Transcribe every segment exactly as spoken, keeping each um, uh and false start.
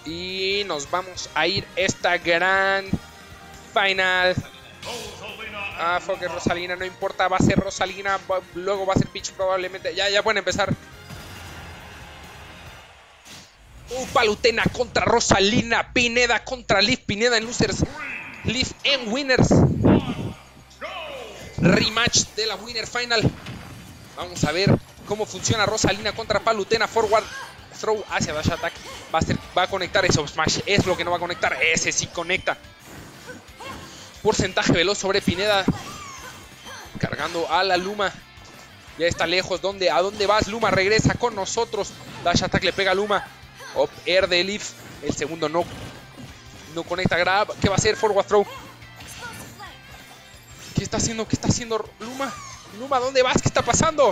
Y nos vamos a ir esta gran final. Ah, fuck, es Rosalina, no importa, va a ser Rosalina, va, luego va a ser Peach probablemente. Ya, ya pueden empezar. Uh, Palutena contra Rosalina, Pineda contra Leaf, Pineda en losers, Leaf en winners. Rematch de la winner final. Vamos a ver cómo funciona Rosalina contra Palutena. Forward throw hacia dash attack. Va a, ser, va a conectar ese up smash. Es lo que no va a conectar. Ese sí conecta. Porcentaje veloz sobre Pineda. Cargando a la Luma. Ya está lejos. ¿Dónde? ¿A dónde vas? Luma regresa con nosotros. Dash attack le pega a Luma. Up air de Leaf. El segundo no. No conecta. Grab. ¿Qué va a hacer? Forward throw. ¿Qué está haciendo? ¿Qué está haciendo Luma? Luma, ¿dónde vas? ¿Qué está pasando?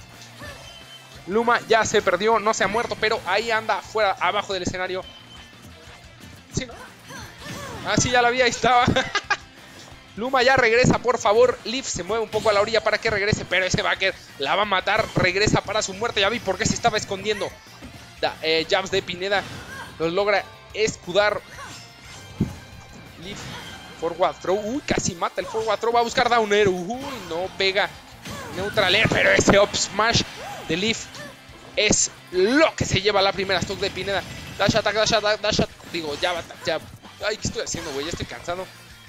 Luma ya se perdió. No se ha muerto, pero ahí anda fuera, abajo del escenario. ¿Sí, no? Ah, sí, ya la vi. Ahí estaba. Luma ya regresa, por favor. Leaf se mueve un poco a la orilla para que regrese, pero ese backer la va a matar. Regresa para su muerte. Ya vi por qué se estaba escondiendo. Da, eh, jabs de Pineda los logra escudar. Leaf, forward throw. Uy, casi mata el forward throw. Va a buscar down air. Uy, no pega. Neutral air, pero ese up smash de Leaf es lo que se lleva la primera stock de Pineda. Dash attack, dash attack, dash attack. Digo, ya va, ya. Ay, ¿qué estoy haciendo, güey? Ya estoy cansado.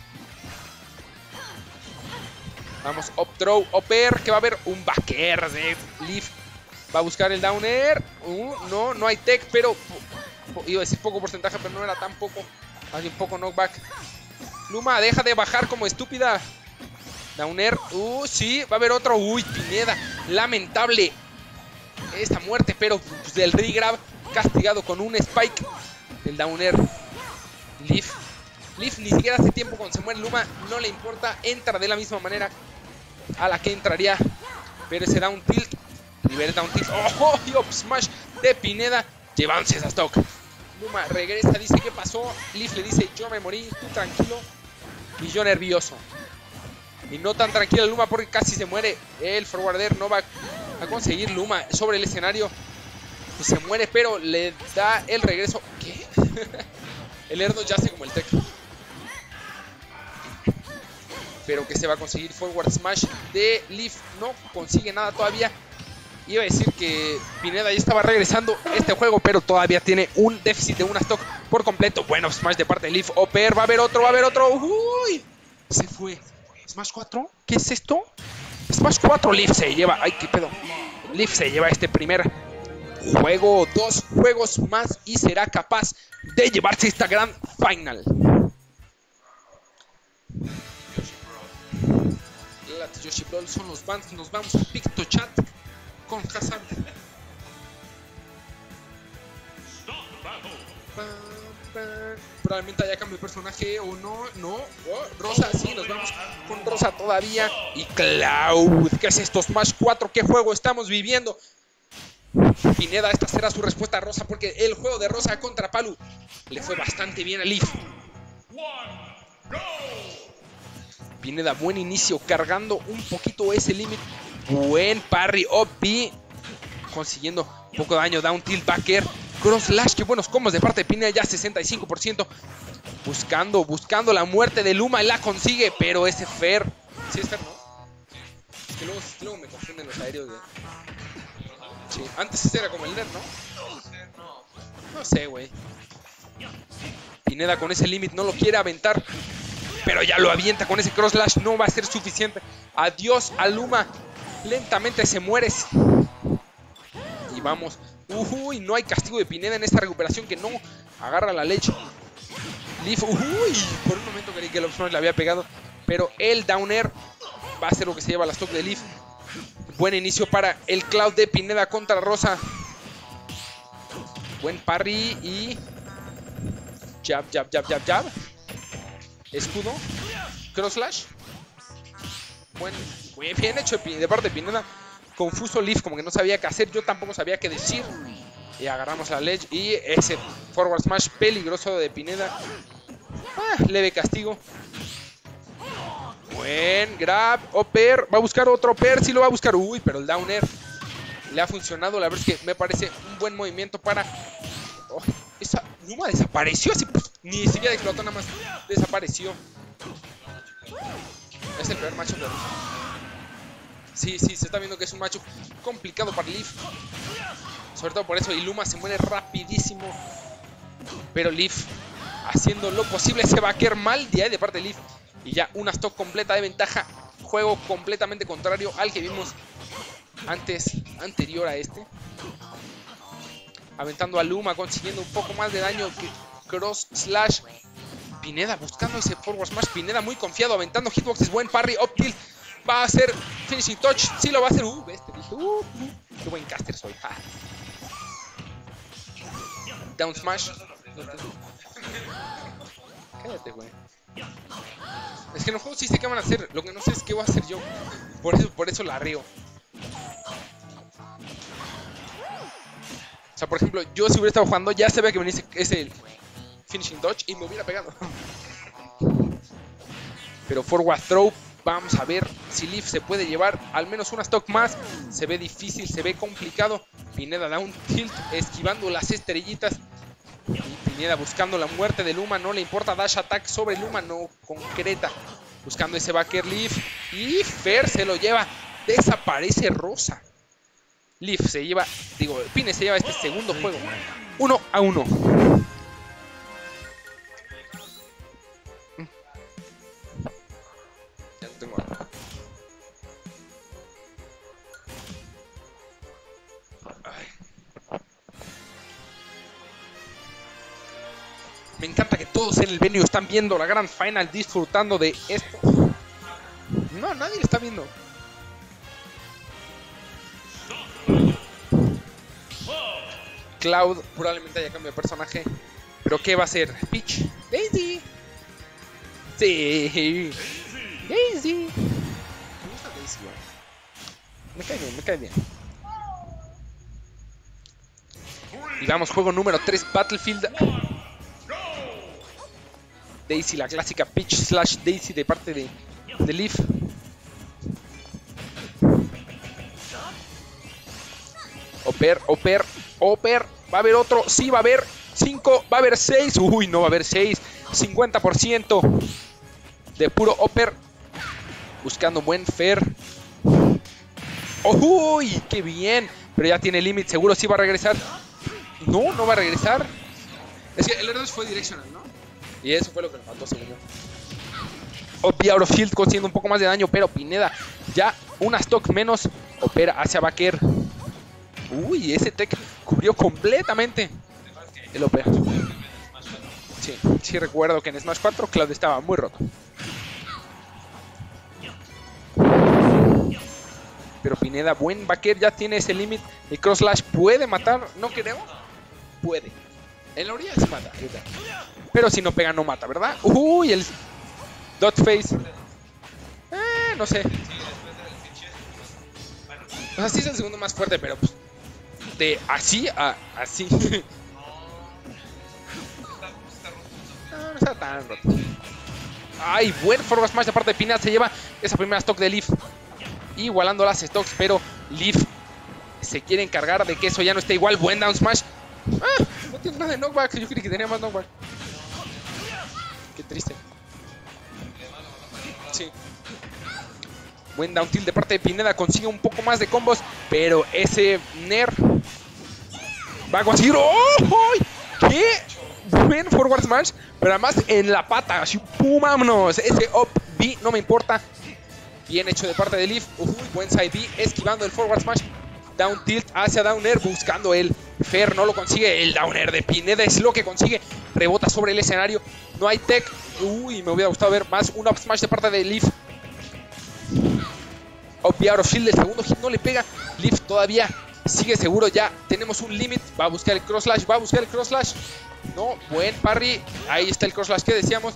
Vamos, up throw, up air, que va a haber un back air de Leaf. Va a buscar el down air. Uh, no, no hay tech, pero iba a decir poco porcentaje, pero no era tan poco. Más bien poco knockback. Luma, deja de bajar como estúpida. Down air. Uh, sí, va a haber otro. Uy, Pineda. Lamentable esta muerte, pero pues, del regrab castigado con un spike. El down air. Leaf. Leaf ni siquiera hace tiempo cuando se muere Luma. No le importa. Entra de la misma manera a la que entraría. Pero ese down tilt. River down tilt. Oh, y up smash de Pineda. Llevándose esa stock. Luma regresa, dice qué pasó. Leaf le dice yo me morí, tú tranquilo. Y yo nervioso. Y no tan tranquila Luma porque casi se muere. El forwarder no va a conseguir. Luma sobre el escenario. Pues se muere, pero le da el regreso. ¿Qué? El Erdo ya hace como el tech. Pero que se va a conseguir forward smash de Leaf. No consigue nada todavía. Iba a decir que Pineda ya estaba regresando este juego, pero todavía tiene un déficit de una stock por completo. Bueno, smash de parte de Leaf. Oper, va a haber otro, va a haber otro. Uy, se fue. ¿Smash cuatro? ¿Qué es esto? Smash cuatro, Leaf se lleva. Ay, qué pedo. Leaf se lleva este primer juego. Dos juegos más y será capaz de llevarse esta gran final. Las Yoshi Brawl son los bans. Nos vamos a PictoChat con Hassan. Probablemente haya cambio de personaje o no, no. Oh, Rosa, sí, nos vamos con Rosa todavía. Y Cloud, ¿qué es esto? Smash cuatro, ¿qué juego estamos viviendo? Pineda, esta será su respuesta a Rosa porque el juego de Rosa contra Palu le fue bastante bien a Leaf. Pineda, buen inicio, cargando un poquito ese límite. Buen parry, O P, consiguiendo un poco de daño, down tilt, backer, cross slash, qué buenos combos de parte de Pineda, ya sesenta y cinco por ciento. Buscando, buscando la muerte de Luma, la consigue, pero ese Fer, ¿sí es Fer, no? Es que luego, luego me confunden los aéreos de... Sí, antes ese era como el Ner, ¿no? No sé, güey. Pineda con ese límite no lo quiere aventar, pero ya lo avienta con ese cross slash, no va a ser suficiente. Adiós a Luma. Lentamente se muere. Y vamos. Uy, no hay castigo de Pineda en esta recuperación que no agarra la leche. Leaf, uy, por un momento creí que el option le había pegado. Pero el down air va a ser lo que se lleva la stock de Leaf. Buen inicio para el Cloud de Pineda contra Rosa. Buen parry y... Jab, jab, jab, jab, jab. Escudo. Cross slash. Buen, muy bien hecho de parte de Pineda. Confuso Leaf, como que no sabía qué hacer. Yo tampoco sabía qué decir. Y agarramos la ledge. Y ese forward smash peligroso de Pineda. Ah, leve castigo. Buen grab. Oper. Va a buscar otro Oper. Sí lo va a buscar. Uy, pero el down air le ha funcionado. La verdad es que me parece un buen movimiento para... Oh, esa... Luma desapareció así. Ni siquiera explotó, nada más desapareció. Es el peor macho de Leaf. Sí, sí, se está viendo que es un macho complicado para Leaf. Sobre todo por eso. Y Luma se muere rapidísimo. Pero Leaf haciendo lo posible. Se va a quedar mal de ahí de parte de Leaf. Y ya una stock completa de ventaja. Juego completamente contrario al que vimos antes, anterior a este. Aventando a Luma, consiguiendo un poco más de daño que Cross Slash. Pineda buscando ese forward smash. Pineda muy confiado, aventando hitboxes. Buen parry, up tilt. Va a hacer finishing touch. Sí lo va a hacer. Uh, este dije. Uh, uh, qué buen caster soy. Ah. Down smash. Cállate, güey. Es que en los juegos sí sé qué van a hacer. Lo que no sé es qué voy a hacer yo. Por eso, por eso la río. O sea, por ejemplo, yo si hubiera estado jugando, ya se ve que venía ese, ese finishing touch y me hubiera pegado. Pero forward throw, vamos a ver si Leaf se puede llevar al menos una stock más. Se ve difícil, se ve complicado. Pineda da un tilt, esquivando las estrellitas. Y Pineda buscando la muerte de Luma, no le importa. Dash attack sobre Luma, no concreta. Buscando ese backer Leaf. Y Fer se lo lleva. Desaparece Rosa. Leaf se lleva, digo, Pine se lleva este segundo juego. Uno a uno. Ya no tengo nada. Me encanta que todos en el venue están viendo la gran final, disfrutando de esto. No, nadie lo está viendo. Cloud probablemente haya cambiado de personaje. ¿Pero qué va a hacer? Peach. Daisy. Sí. Daisy. Me gusta Daisy, güey. Me cae bien, me cae bien. Y vamos, juego número tres, Battlefield. Daisy, la clásica Peach slash Daisy de parte de, de Leaf. Oper, Oper, Oper. Va a haber otro. Sí, va a haber cinco. Va a haber seis. Uy, no va a haber seis. cincuenta por ciento de puro Oper. Buscando buen Fer. Uy, qué bien. Pero ya tiene límite. Seguro sí va a regresar. No, no va a regresar. Es que el R dos fue directional, ¿no? Y eso fue lo que le faltó, según yo. Opi out of field consiguiendo un poco más de daño. Pero Pineda ya una stock menos. Opera hacia Baker. Uy, ese tech cubrió completamente el O P. Sí, sí recuerdo que en Smash cuatro Cloud estaba muy roto. Pero Pineda, buen backer, ya tiene ese límite. El cross slash puede matar, no creo. Puede. En la orilla se mata. Pero si no pega, no mata, ¿verdad? Uy, el dot face. Eh, no sé. O sea, sí es el segundo más fuerte, pero pues, de así a así. No, no está tan roto. Ay, buen forward smash de parte de Pineda. Se lleva esa primera stock de Leaf. Igualando las stocks, pero Leaf se quiere encargar de que eso ya no esté igual. Buen down smash. Ah, no tiene nada de knockback. Yo creí que tenía más knockback. Qué triste. Sí. Buen down tilt de parte de Pineda. Consigue un poco más de combos, pero ese Nair va a conseguir. ¡Oh! ¡Qué buen forward smash! Pero además en la pata. Así, ¡pum! ¡Vámonos! Ese up B no me importa. Bien hecho de parte de Leaf. Uy, buen side B. Esquivando el forward smash. Down tilt hacia down air. Buscando el Fer. No lo consigue. El down air de Pineda es lo que consigue. Rebota sobre el escenario. No hay tech. Uy, me hubiera gustado ver más un up smash de parte de Leaf. Up out of shield. El segundo hit no le pega. Leaf todavía sigue seguro. Ya tenemos un limit. Va a buscar el cross slash. Va a buscar el cross slash. No, buen parry. Ahí está el cross slash que decíamos.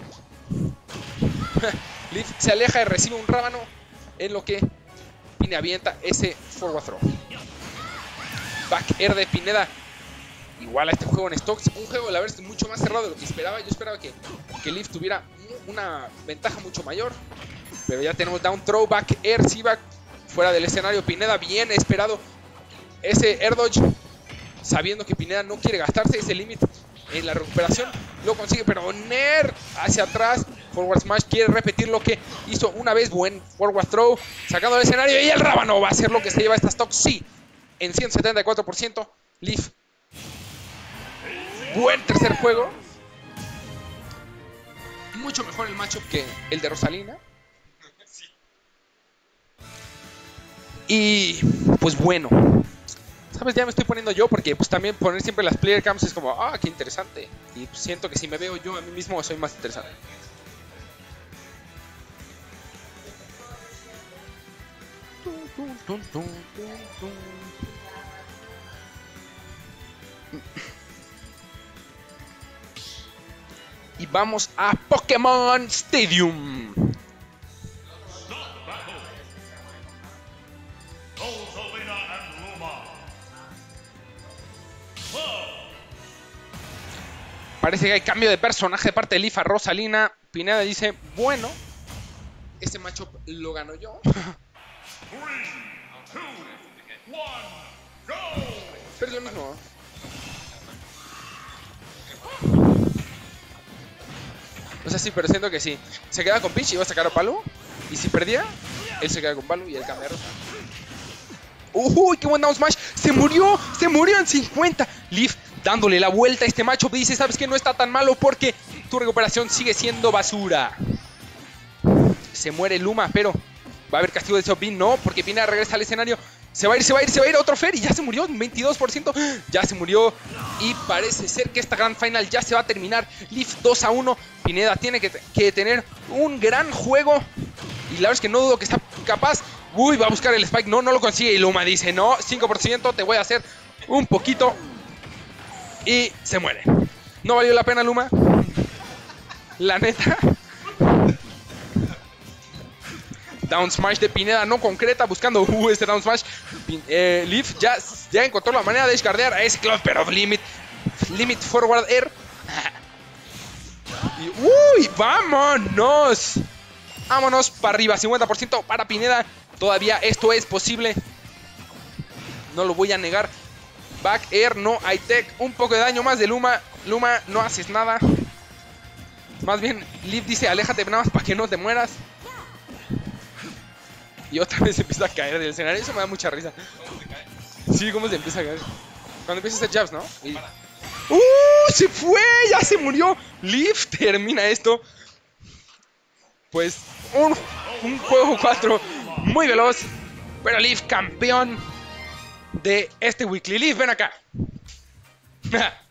Leaf se aleja y recibe un rábano. En lo que Pine avienta ese forward throw. Back air de Pineda. Igual a este juego en stocks. Un juego, la verdad, es mucho más cerrado de lo que esperaba. Yo esperaba que, que Leaf tuviera una ventaja mucho mayor. Pero ya tenemos down throw, back air, sí, back fuera del escenario. Pineda bien esperado ese air dodge. Sabiendo que Pineda no quiere gastarse ese límite. En la recuperación lo consigue, pero Nair hacia atrás. Forward Smash quiere repetir lo que hizo una vez. Buen Forward Throw, sacando el escenario. Y el Rábano va a ser lo que se lleva esta stock. Sí, en ciento setenta y cuatro por ciento. Leaf. Buen tercer juego. Mucho mejor el matchup que el de Rosalina. Y pues bueno, ¿sabes? Ya me estoy poniendo yo porque pues también poner siempre las player cams es como, ah, qué interesante. Y pues, siento que si me veo yo a mí mismo soy más interesante. Y vamos a Pokémon Stadium. Parece que hay cambio de personaje de parte de Leaf a Rosalina. Pineda dice, bueno, este matchup lo gano yo. Pero es lo mismo. O sea, sí, pero siento que sí. Se queda con Peach y va a sacar a Palu. Y si perdía, él se queda con Palu y él cambia a Rosa. ¡Uy, qué buen down smash! ¡Se murió! ¡Se murió en cincuenta! Leaf dándole la vuelta a este matchup. Dice, ¿sabes qué? No está tan malo porque tu recuperación sigue siendo basura. Se muere Luma, pero va a haber castigo de Sobin. No, porque Pineda regresa al escenario. Se va a ir, se va a ir, se va a ir otro Fer y ya se murió, veintidós por ciento. Ya se murió y parece ser que esta Grand Final ya se va a terminar. Leaf dos a uno. Pineda tiene que, que tener un gran juego. Y la verdad es que no dudo que está capaz. Uy, va a buscar el Spike. No, no lo consigue. Y Luma dice, no, cinco por ciento, te voy a hacer un poquito. Y se muere. No valió la pena, Luma. La neta. Down smash de Pineda no concreta, buscando uh, este down smash. Pin eh, Leaf ya, ya encontró la manera de descardear a ese Cloud, pero limit, limit forward air. Y, uy, vámonos. Vámonos para arriba, cincuenta por ciento para Pineda. Todavía esto es posible. No lo voy a negar. Back air, no hay tech. Un poco de daño más de Luma. Luma, no haces nada. Más bien, Leaf dice, aléjate nada más para que no te mueras. Y otra vez empieza a caer del escenario. Eso me da mucha risa. Sí, cómo se empieza a caer. Cuando empieza a hacer jabs, ¿no? Y... ¡Uh! ¡Se fue! ¡Ya se murió! Leaf termina esto. Pues un, un juego cuatro muy veloz. Pero Leaf campeón de este Weekly. Leaf, ven acá.